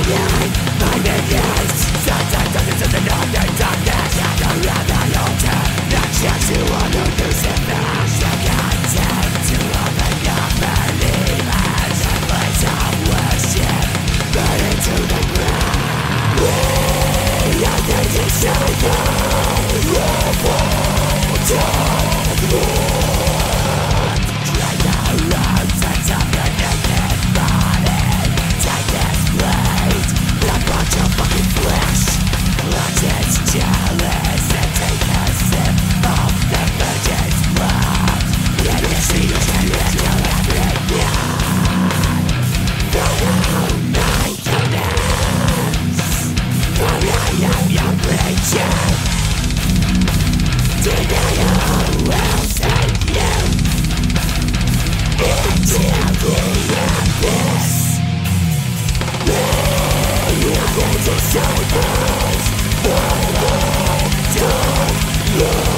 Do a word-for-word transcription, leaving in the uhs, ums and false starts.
Chalice and take a sip of the virgin's blood. Let me see you stand with your every blood. For all my commandments, for I am your creature. Denial will send you into the abyss. Your disciples follow, don't look.